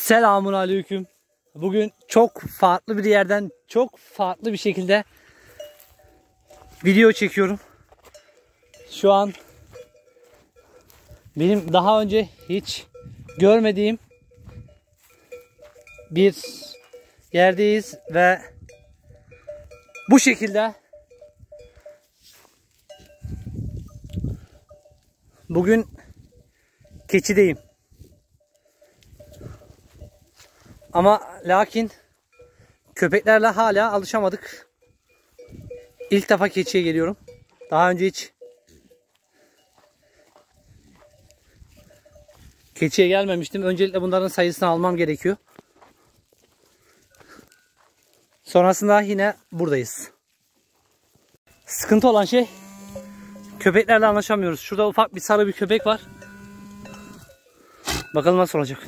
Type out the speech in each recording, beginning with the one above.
Selamun aleyküm. Bugün çok farklı bir yerden, çok farklı bir şekilde video çekiyorum. Şu an benim daha önce hiç görmediğim bir yerdeyiz ve bu şekilde bugün keçideyim. Ama lakin köpeklerle hala alışamadık. İlk defa keçiye geliyorum. Daha önce hiç keçiye gelmemiştim. Öncelikle bunların sayısını almam gerekiyor. Sonrasında yine buradayız. Sıkıntı olan şey, köpeklerle anlaşamıyoruz. Şurada ufak bir sarı bir köpek var. Bakalım nasıl olacak.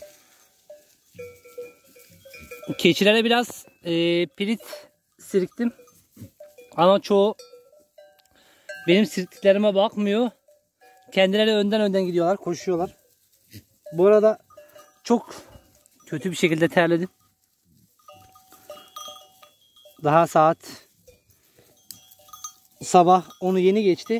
Keçilere biraz pirit siriktim. Ama çoğu benim siriktiklerime bakmıyor. Kendileri önden gidiyorlar, koşuyorlar. Bu arada çok kötü bir şekilde terledim. Daha saat sabah 10'u yeni geçti.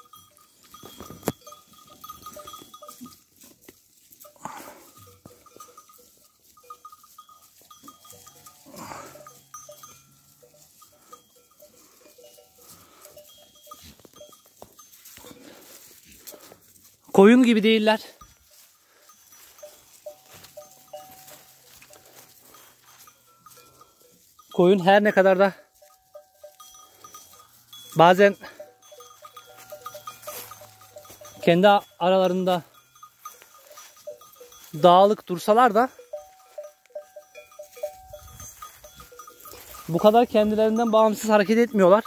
Koyun gibi değiller. Koyun her ne kadar da bazen kendi aralarında dağılık dursalar da bu kadar kendilerinden bağımsız hareket etmiyorlar.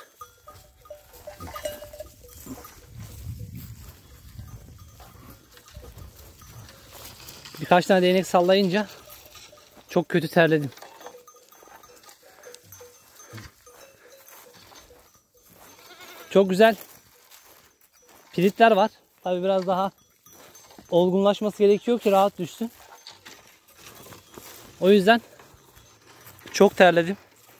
Birkaç tane değnek sallayınca çok kötü terledim. Çok güzel piritler var. Tabii biraz daha olgunlaşması gerekiyor ki rahat düşsün. O yüzden çok terledim.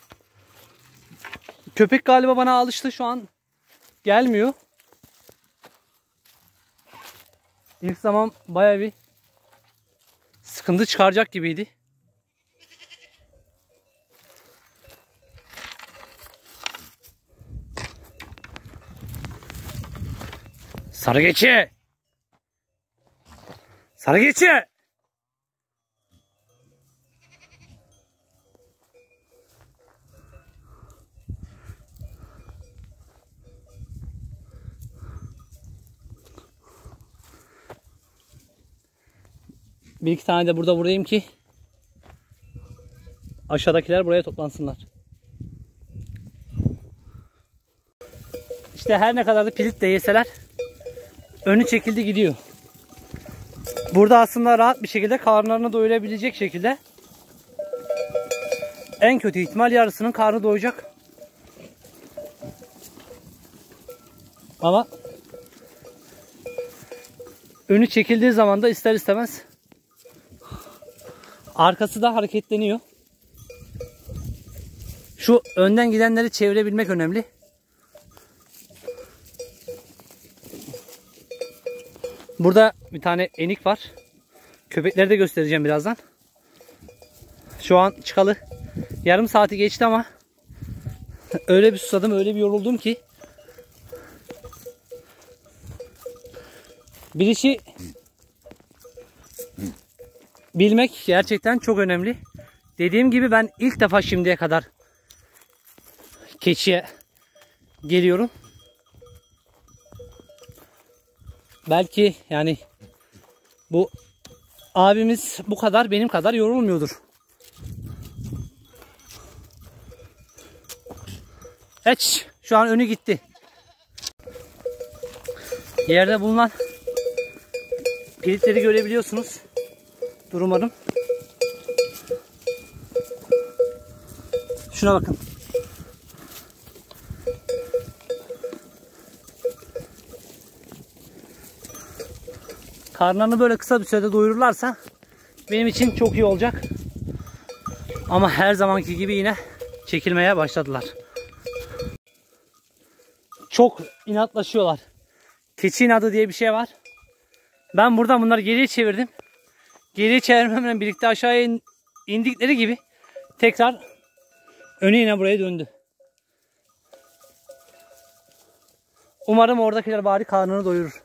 Köpek galiba bana alıştı, şu an gelmiyor. İlk zaman bayağı bir sıkıntı çıkaracak gibiydi. Sarı keçi! Sarı keçi! Bir iki tane de burada buradayım ki aşağıdakiler buraya toplansınlar. İşte her ne kadar da pirit de yeseler önü çekildi gidiyor. Burada aslında rahat bir şekilde karnlarını doyurabilecek şekilde, en kötü ihtimal yarısının karnı doyacak. Ama önü çekildiği zaman da ister istemez arkası da hareketleniyor. Şu önden gidenleri çevirebilmek önemli. Burada bir tane enik var. Köpekleri de göstereceğim birazdan. Şu an çıkalı yarım saati geçti ama öyle bir susadım, öyle bir yoruldum ki bir işi bilmek gerçekten çok önemli. Dediğim gibi ben ilk defa şimdiye kadar keçiye geliyorum. Belki yani bu abimiz bu kadar benim kadar yorulmuyordur. Evet, şu an önü gitti. Yerde bulunan piritleri görebiliyorsunuz. Dur umarım. Şuna bakın. Karnlarını böyle kısa bir sürede doyururlarsa benim için çok iyi olacak. Ama her zamanki gibi yine çekilmeye başladılar. Çok inatlaşıyorlar. Keçi inadı diye bir şey var. Ben buradan bunları geriye çevirdim. Geriye çevirmemle birlikte aşağıya indikleri gibi tekrar öne yine buraya döndü. Umarım oradakiler bari karnını doyurur.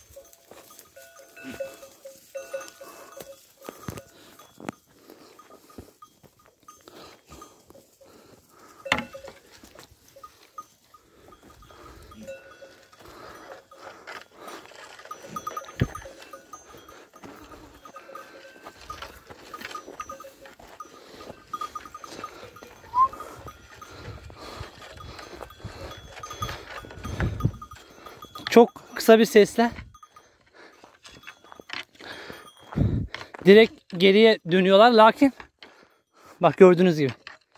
Çok kısa bir sesle direkt geriye dönüyorlar. Lakin bak gördüğünüz gibi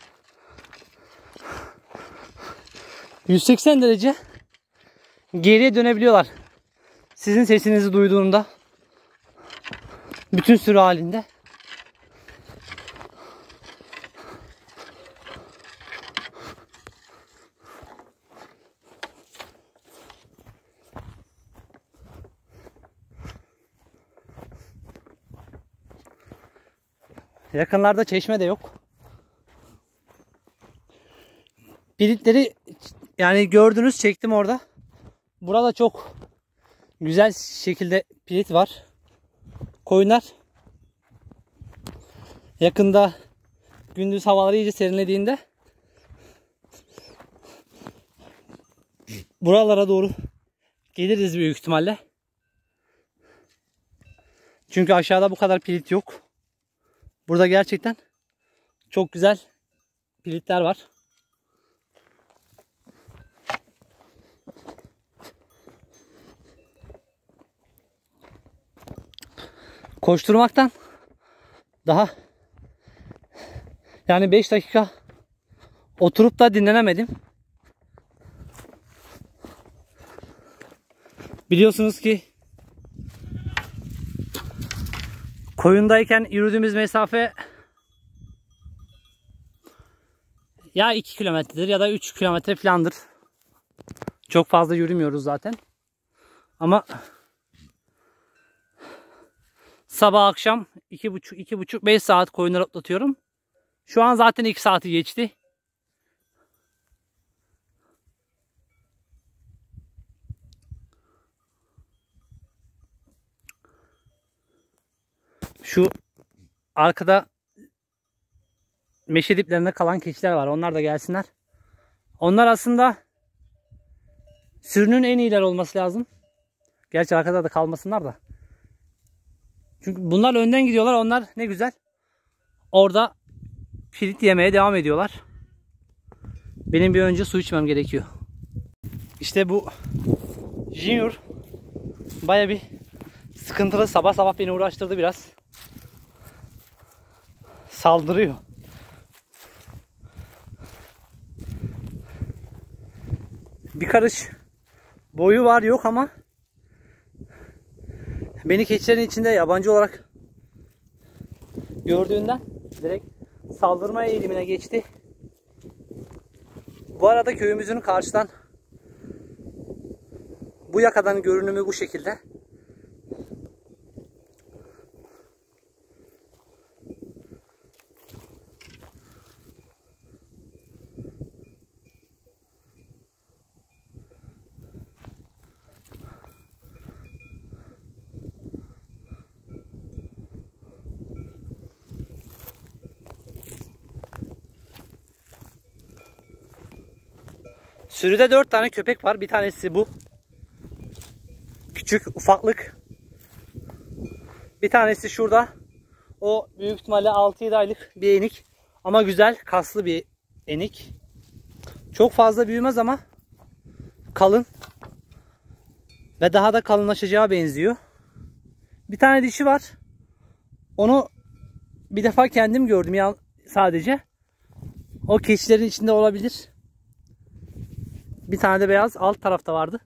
180 derece geriye dönebiliyorlar. Sizin sesinizi duyduğunda bütün sürü halinde. Yakınlarda çeşme de yok. Pilitleri yani gördünüz, çektim orada. Burada çok güzel şekilde pilit var. Koyunlar yakında gündüz havaları iyice serinlediğinde buralara doğru geliriz büyük ihtimalle. Çünkü aşağıda bu kadar pilit yok. Burada gerçekten çok güzel pilitler var. Koşturmaktan daha yani 5 dakika oturup da dinlenemedim. Biliyorsunuz ki koyundayken yürüdüğümüz mesafe ya 2 kilometredir ya da 3 kilometre falandır. Çok fazla yürümüyoruz zaten. Ama sabah akşam 2,5-5 saat koyunları otlatıyorum. Şu an zaten 2 saati geçti. Şu arkada meşe diplerinde kalan keçiler var. Onlar da gelsinler. Onlar aslında sürünün en iyiler olması lazım. Gerçi arkada da kalmasınlar da. Çünkü bunlar önden gidiyorlar. Onlar ne güzel. Orada pilit yemeye devam ediyorlar. Benim bir önce su içmem gerekiyor. İşte bu Junior baya bir sıkıntılı, sabah sabah beni uğraştırdı biraz. Saldırıyor. Bir karış boyu var yok ama beni keçilerin içinde yabancı olarak gördüğünden direkt saldırma eğilimine geçti. Bu arada köyümüzün karşıdan bu yakadan görünümü bu şekilde. Sürüde 4 tane köpek var. Bir tanesi bu. Küçük, ufaklık. Bir tanesi şurada. O büyük ihtimalle 6-7 aylık bir enik. Ama güzel, kaslı bir enik. Çok fazla büyümez ama kalın. Ve daha da kalınlaşacağı benziyor. Bir tane dişi var. Onu bir defa kendim gördüm ya sadece. O keçilerin içinde olabilir. Bir tane de beyaz alt tarafta vardı.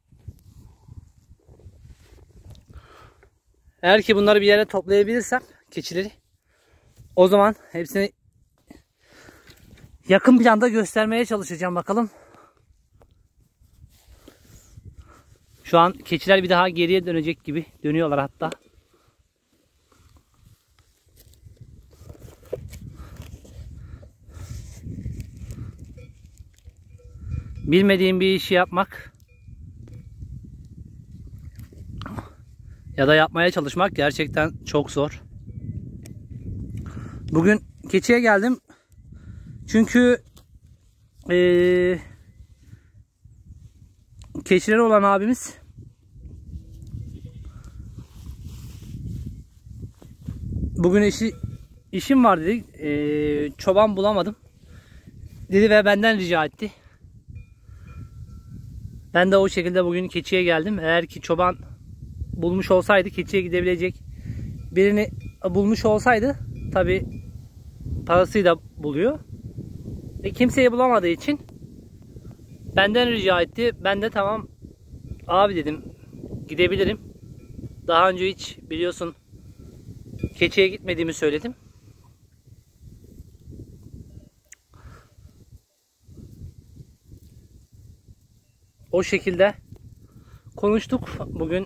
Eğer ki bunları bir yere toplayabilirsem keçileri. O zaman hepsini yakın planda göstermeye çalışacağım bakalım. Şu an keçiler bir daha geriye dönecek gibi. Dönüyorlar hatta. Bilmediğim bir işi yapmak ya da yapmaya çalışmak gerçekten çok zor. Bugün keçiye geldim. Çünkü keçileri olan abimiz bugün işim var dedi. Çoban bulamadım dedi ve benden rica etti. Ben de o şekilde bugün keçiye geldim. Eğer ki çoban bulmuş olsaydı, keçiye gidebilecek birini bulmuş olsaydı, tabi parasıyla buluyor. Kimseyi bulamadığı için benden rica etti. Ben de tamam abi dedim, gidebilirim. Daha önce hiç biliyorsun keçiye gitmediğimi söyledim. O şekilde konuştuk. Bugün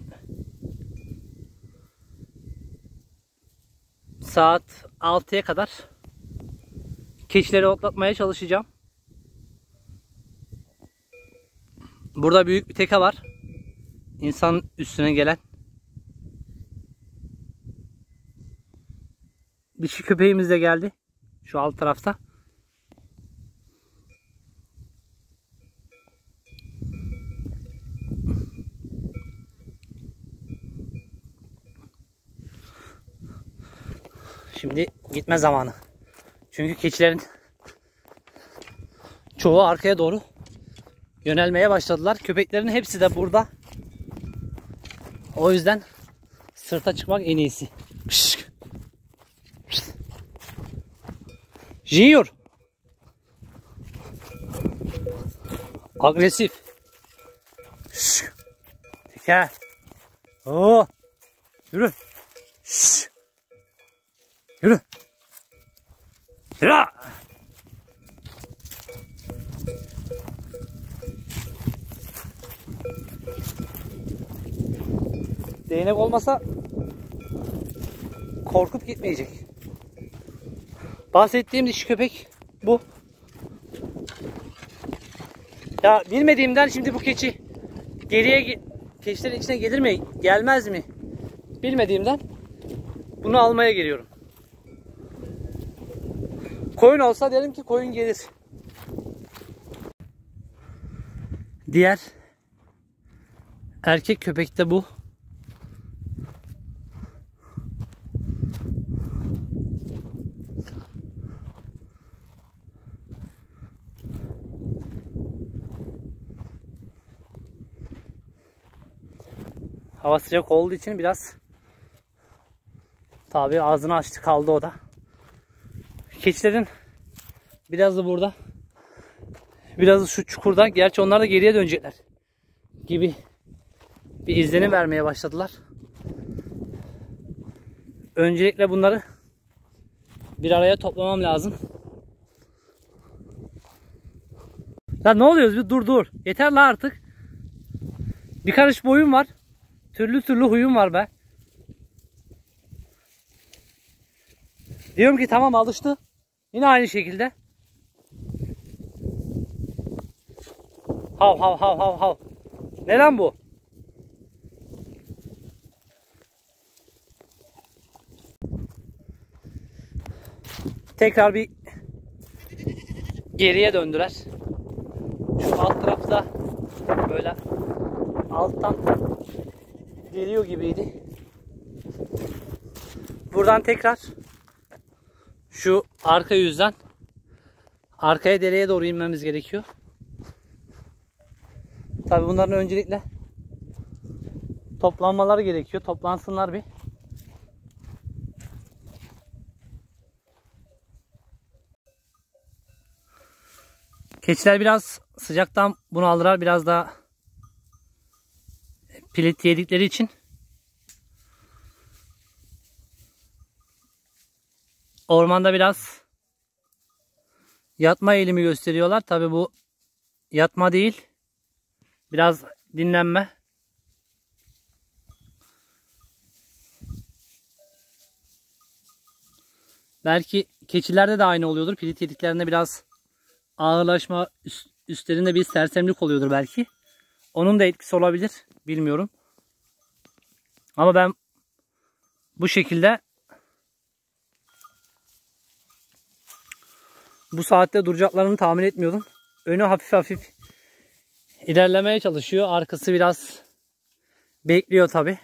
saat 6'ya kadar keçileri otlatmaya çalışacağım. Burada büyük bir teke var. İnsanın üstüne gelen. Dişi köpeğimiz de geldi. Şu alt tarafta. Şimdi gitme zamanı. Çünkü keçilerin çoğu arkaya doğru yönelmeye başladılar. Köpeklerin hepsi de burada. O yüzden sırta çıkmak en iyisi. Junior. Agresif. Teker. Oo. Yürü. Yürü. Yürü. Değnek olmasa korkup gitmeyecek. Bahsettiğim dişi köpek bu. Ya bilmediğimden şimdi bu keçi geriye, keçilerin içine gelir mi, gelmez mi bilmediğimden bunu almaya geliyorum. Koyun olsa derim ki koyun gelir. Diğer erkek köpek de bu. Hava sıcak olduğu için biraz tabi ağzını açtı kaldı o da. Keçilerin biraz da burada, biraz da şu çukurda. Gerçi onlar da geriye dönecekler gibi bir izlenim vermeye başladılar. Öncelikle bunları bir araya toplamam lazım. Lan ne oluyoruz? Bir dur. Yeter la artık. Bir karış boyum var. Türlü türlü huyum var be. Diyorum ki tamam alıştı. Yine aynı şekilde. Hav hav hav hav hav. Ne lan bu? Tekrar bir geriye döndüler. Şu alt tarafta böyle alttan geliyor gibiydi. Buradan tekrar şu arka yüzden arkaya dereye doğru inmemiz gerekiyor. Tabii bunların öncelikle toplanmaları gerekiyor. Toplansınlar bir. Keçiler biraz sıcaktan bunaldılar. Biraz da pilit yedikleri için ormanda biraz yatma eğilimi gösteriyorlar. Tabii bu yatma değil. Biraz dinlenme. Belki keçilerde de aynı oluyordur. Pirit yediklerinde biraz ağırlaşma, üstlerinde bir sersemlik oluyordur belki. Onun da etkisi olabilir. Bilmiyorum. Ama ben bu şekilde bu saatte duracaklarını tahmin etmiyordum. Önü hafif hafif ilerlemeye çalışıyor. Arkası biraz bekliyor tabi.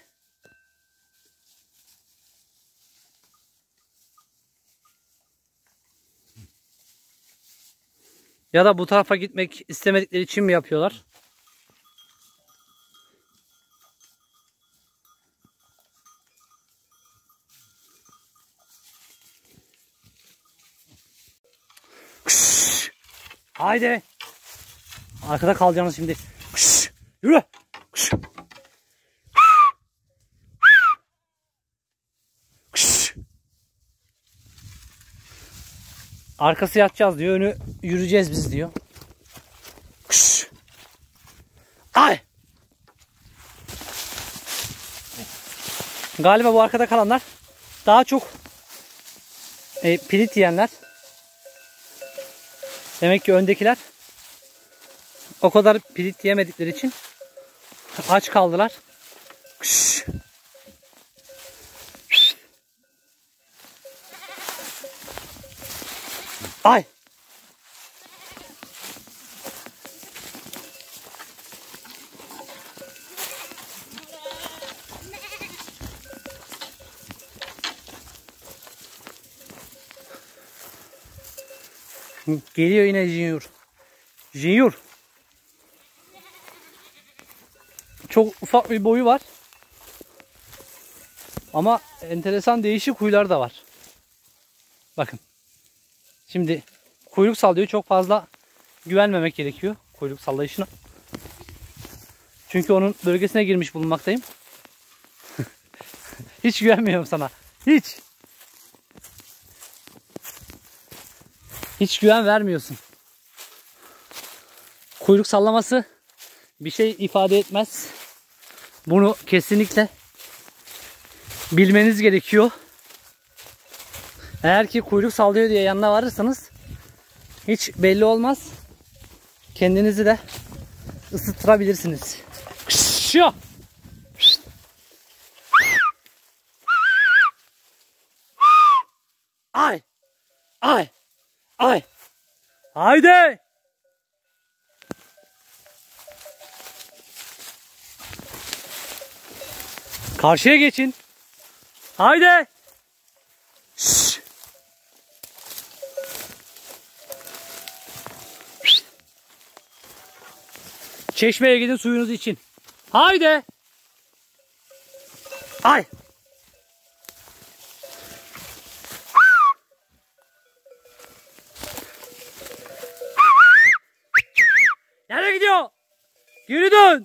Ya da bu tarafa gitmek istemedikleri için mi yapıyorlar? Kış. Haydi. Arkada kalacaksınız şimdi. Kış. Yürü. Kış. Kış. Arkası yatacağız diyor. Önü yürüyeceğiz biz diyor. Kış. Ay. Galiba bu arkada kalanlar daha çok pirit yiyenler. Demek ki öndekiler o kadar pirit yemedikleri için aç kaldılar. Kış. Ay. Geliyor yine Junior. Junior. Çok ufak bir boyu var. Ama enteresan değişik huylar da var. Bakın. Şimdi kuyruk sallıyor. Çok fazla güvenmemek gerekiyor kuyruk sallayışına. Çünkü onun bölgesine girmiş bulunmaktayım. Hiç güvenmiyorum sana. Hiç. Hiç güven vermiyorsun. Kuyruk sallaması bir şey ifade etmez. Bunu kesinlikle bilmeniz gerekiyor. Eğer ki kuyruk sallıyor diye yanına varırsanız hiç belli olmaz. Kendinizi de ısıttırabilirsiniz. Ay! Ay! Ay! Haydi! Karşıya geçin. Haydi! Şşş! Çeşmeye gidin suyunuzu için. Haydi! Ay! Nereye gidiyor? Geri dön.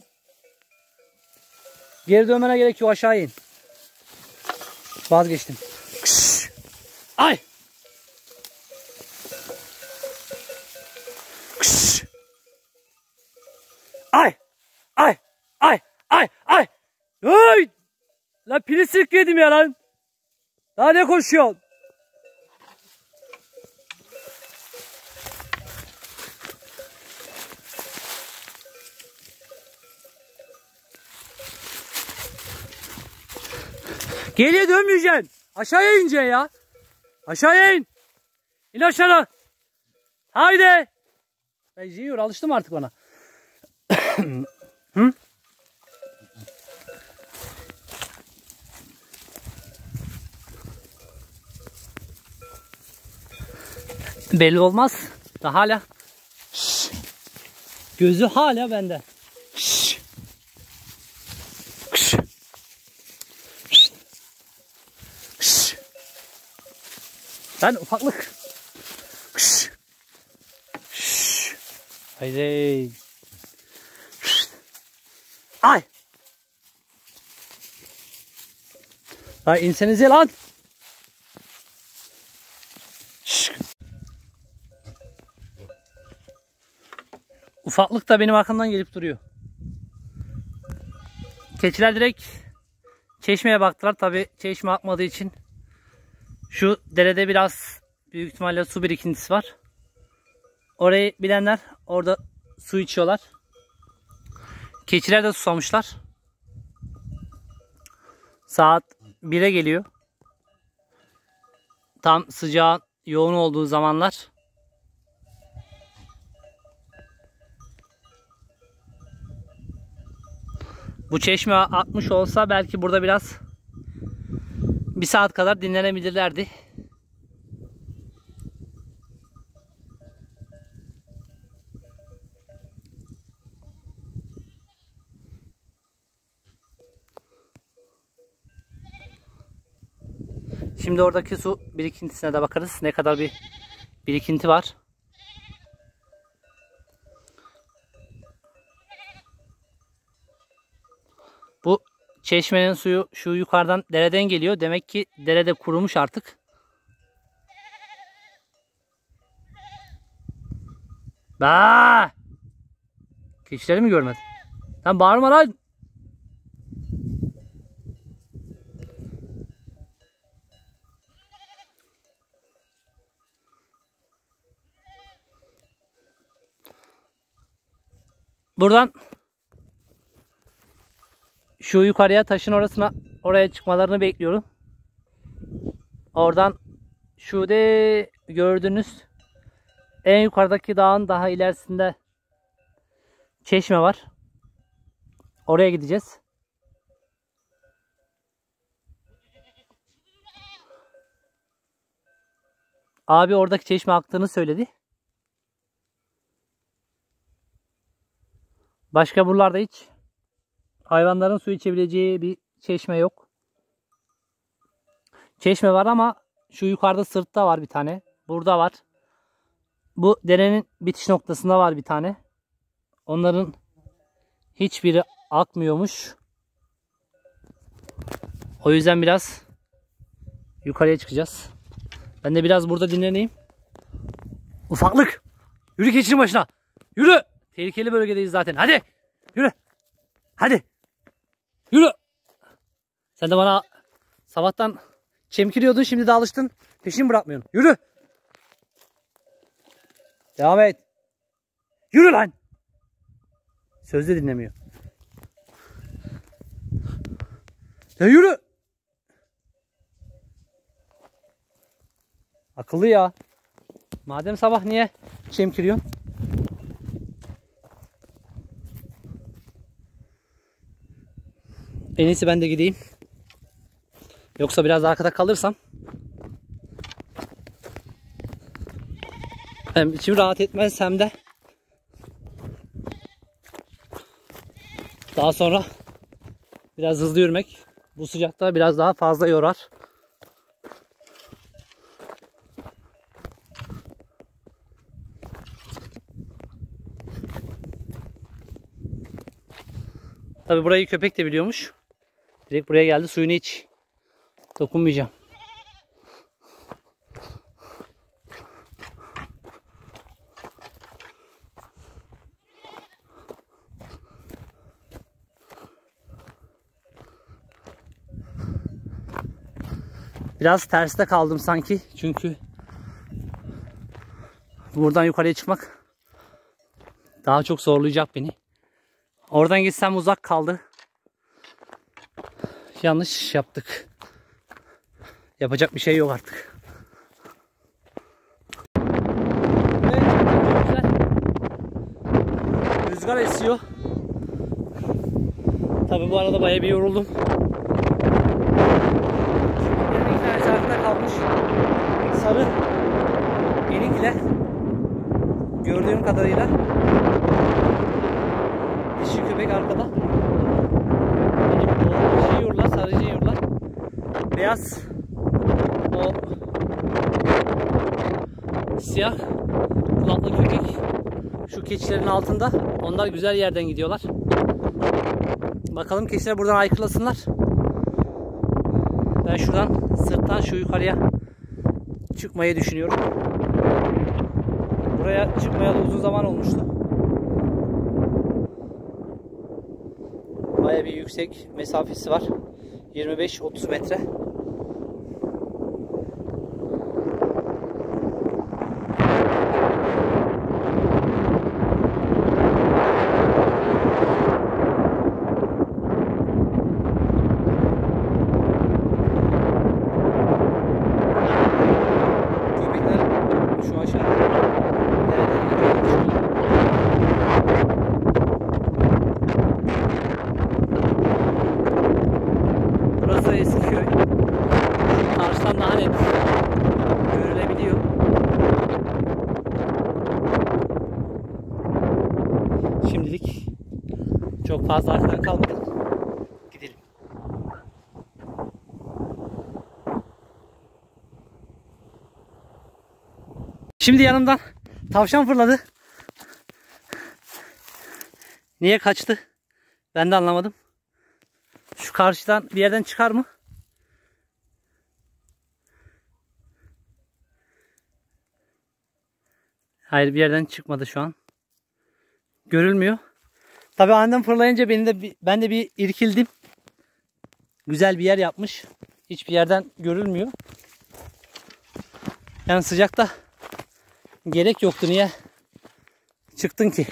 Geri dönmene gerek yok, aşağı in. Vazgeçtim. Kış. Ay. Kış. Ay. Ay. Ay. Ay. Ay. Hey. Lan pili sirk yedim ya lan. Daha ne koşuyorsun? Geriye dönmeyeceksin. Aşağıya ineceksin ya. Aşağıya in. İn aşağı. Haydi. Ben Junior alıştım artık ona. Hı? Belli olmaz. Da hala. Şş. Gözü hala bende. Şş. Şş. Şş. Ben ufaklık. Şş. Şş. Haydi. Şş. Ay. Ay insenize lan. Ufaklık da benim arkamdan gelip duruyor. Keçiler direkt çeşmeye baktılar. Tabi çeşme akmadığı için şu derede biraz büyük ihtimalle su birikintisi var. Orayı bilenler orada su içiyorlar. Keçiler de susamışlar. Saat 1'e geliyor. Tam sıcağın yoğun olduğu zamanlar. Bu çeşme akmış olsa belki burada biraz bir saat kadar dinlenebilirlerdi. Şimdi oradaki su birikintisine de bakarız. Ne kadar bir birikinti var. Bu çeşmenin suyu şu yukarıdan dereden geliyor. Demek ki derede kurumuş artık. Ba! Keçileri mi görmedin? Sen bağırma lan. Buradan şu yukarıya taşın oraya çıkmalarını bekliyorum. Oradan şu de gördüğünüz en yukarıdaki dağın daha ilerisinde çeşme var. Oraya gideceğiz. Abi oradaki çeşme aktığını söyledi. Başka buralarda hiç hayvanların su içebileceği bir çeşme yok. Çeşme var ama şu yukarıda sırtta var bir tane. Burada var. Bu derenin bitiş noktasında var bir tane. Onların hiçbiri akmıyormuş. O yüzden biraz yukarıya çıkacağız. Ben de biraz burada dinleneyim. Ufaklık! Yürü keçinin başına! Yürü! Tehlikeli bölgedeyiz zaten. Hadi! Yürü! Hadi! Yürü! Sen de bana sabahtan çemkiriyordun, şimdi de alıştın. Peşimi bırakmıyorsun. Yürü! Devam et. Yürü lan! Söz de dinlemiyor. Ya yürü! Akıllı ya. Madem sabah niye çemkiriyorsun? En iyisi ben de gideyim. Yoksa biraz arkada kalırsam hem içim rahat etmez hem de daha sonra biraz hızlı yürümek bu sıcakta biraz daha fazla yorar. Tabi burayı köpek de biliyormuş. Direkt buraya geldi, suyunu iç. Dokunmayacağım. Biraz terste kaldım sanki. Çünkü buradan yukarıya çıkmak daha çok zorlayacak beni. Oradan gitsem uzak kaldı. Yanlış yaptık. Yapacak bir şey yok artık. Evet, çok güzel. Rüzgar esiyor. Tabii bu arada bayağı bir yoruldum. Bir tanesi arkada kalmış. Sarı enikle gördüğüm kadarıyla dişi köpek arkada. Yiyorlar, sarıcı yiyorlar. Beyaz o siyah kulaklı köpek şu keçilerin altında. Onlar güzel yerden gidiyorlar. Bakalım keçiler buradan aykırlasınlar. Ben şuradan sırttan şu yukarıya çıkmayı düşünüyorum. Buraya çıkmayalı uzun zaman olmuştu. Bayağı bir yüksek mesafesi var. 25-30 metre. Burası Eskiköy. Karşıdan daha net görülebiliyor. Şimdilik çok fazla arkadan kalmadı. Gidelim. Şimdi yanımdan tavşan fırladı. Niye kaçtı? Ben de anlamadım. Şu karşıdan bir yerden çıkar mı? Hayır, bir yerden çıkmadı şu an. Görülmüyor. Tabii aniden fırlayınca ben de bir irkildim. Güzel bir yer yapmış. Hiçbir yerden görülmüyor. Yani sıcakta gerek yoktu. Niye çıktın ki?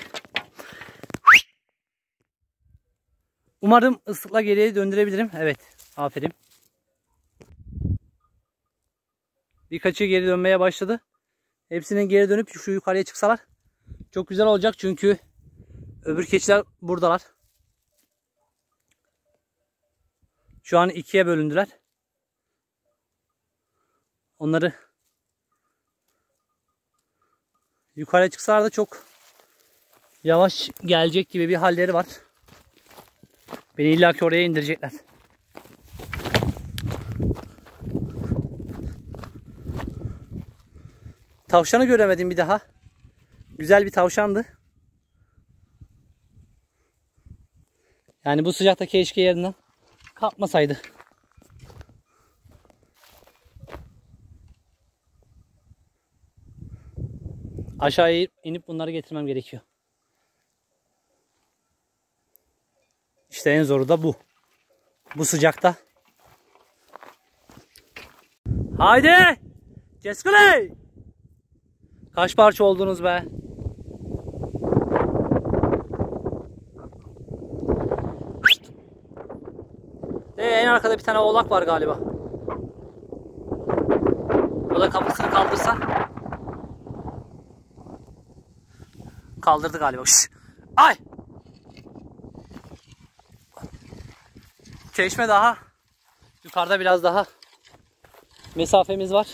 Umarım ıslıkla geriye döndürebilirim. Evet. Aferin. Birkaçı geri dönmeye başladı. Hepsinin geri dönüp şu yukarıya çıksalar çok güzel olacak. Çünkü öbür keçiler buradalar. Şu an ikiye bölündüler. Onları yukarıya çıksalar da çok yavaş gelecek gibi bir halleri var. Beni illaki oraya indirecekler. Tavşanı göremedim bir daha. Güzel bir tavşandı. Yani bu sıcakta keşke yerinden kalkmasaydı. Aşağıya inip bunları getirmem gerekiyor. İşte en zoru da bu. Bu sıcakta. Haydi! Ceskuley! Kaç parça oldunuz be? En arkada bir tane oğlak var galiba. O da kafasını kaldırsa. Kaldırdı galiba. Şş. Ay! Çeşme daha. Yukarıda biraz daha mesafemiz var.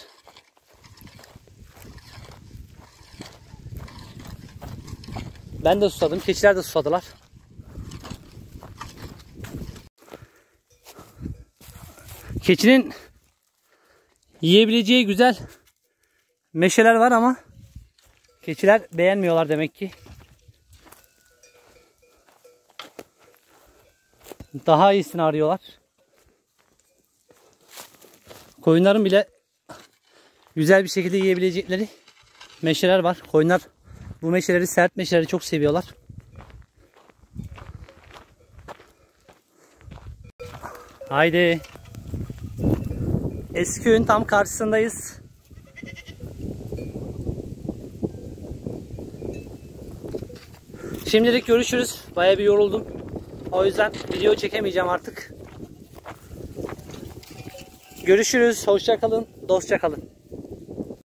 Ben de susadım. Keçiler de susadılar. Keçinin yiyebileceği güzel meşeler var ama keçiler beğenmiyorlar demek ki. Daha iyisini arıyorlar. Koyunların bile güzel bir şekilde yiyebilecekleri meşeler var. Koyunlar bu meşeleri, sert meşeleri çok seviyorlar. Haydi. Eskiköy'ün tam karşısındayız. Şimdilik görüşürüz. Bayağı bir yoruldum. O yüzden video çekemeyeceğim artık. Görüşürüz. Hoşça kalın. Dostça kalın.